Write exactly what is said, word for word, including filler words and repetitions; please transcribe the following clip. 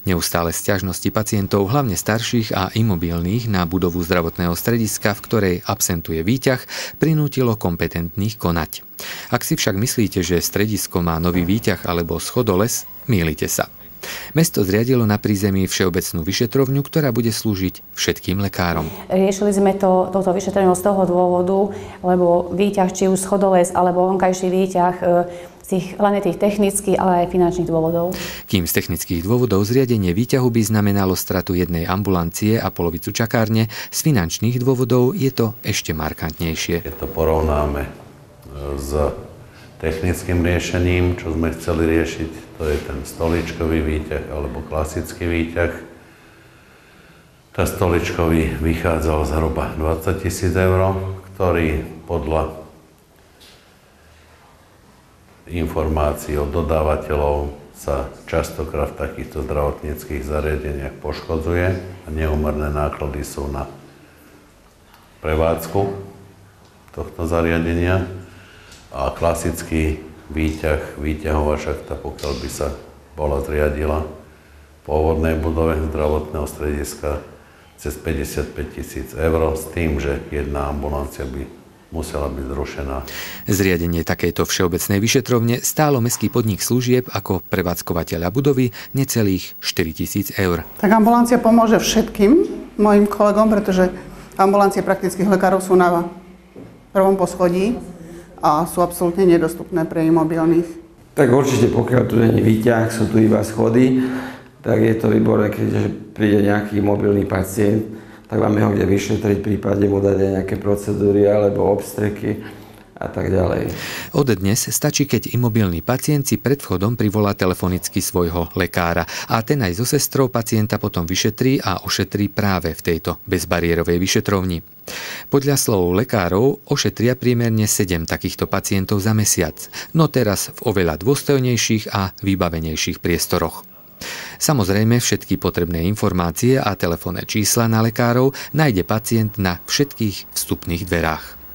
Neustále sťažnosti pacientov, hlavne starších a imobilných, na budovu zdravotného strediska, v ktorej absentuje výťah, prinútilo kompetentných konať. Ak si však myslíte, že stredisko má nový výťah alebo schodoles, mýlite sa. Mesto zriadilo na prízemí všeobecnú vyšetrovňu, ktorá bude slúžiť všetkým lekárom. Riešili sme to, toto vyšetrenie z toho dôvodu, lebo výťah, či už schodoles alebo vonkajší výťah, z tých, hlavne tých technických, ale aj finančných dôvodov. Kým z technických dôvodov zriadenie výťahu by znamenalo stratu jednej ambulancie a polovicu čakárne, z finančných dôvodov je to ešte markantnejšie. Keď to porovnáme s technickým riešením, čo sme chceli riešiť, to je ten stoličkový výťah alebo klasický výťah. Tá stoličkový vychádzal zhruba dvadsať tisíc eur, ktorý podľa informácií od dodávateľov sa častokrát v takýchto zdravotníckych zariadeniach poškodzuje a neúmerné náklady sú na prevádzku tohto zariadenia. A klasický výťah, výťahová šachta, pokiaľ by sa bola zriadila v pôvodnej budove zdravotného strediska, cez päťdesiatpäť tisíc eur, s tým, že jedna ambulancia by musela byť zrušená. Zriadenie takejto všeobecnej vyšetrovne stálo mestský podnik služieb ako prevádzkovateľa budovy necelých štyritisíc eur. Tak ambulancia pomôže všetkým mojim kolegom, pretože ambulancie praktických lekárov sú na prvom poschodí a sú absolútne nedostupné pre imobilných. Tak určite, pokiaľ tu nie je výťah, sú tu iba schody, tak je to výborné, keď príde nejaký mobilný pacient, tak máme ho kde vyšetriť, prípadne mu dať nejaké procedúry alebo obstreky a tak ďalej. Od dnes stačí, keď imobilný pacient si pred vchodom privolá telefonicky svojho lekára a ten aj so sestrou pacienta potom vyšetrí a ošetrí práve v tejto bezbariérovej vyšetrovni. Podľa slov lekárov ošetria priemerne sedem takýchto pacientov za mesiac, no teraz v oveľa dôstojnejších a vybavenejších priestoroch. Samozrejme, všetky potrebné informácie a telefónne čísla na lekárov nájde pacient na všetkých vstupných dverách.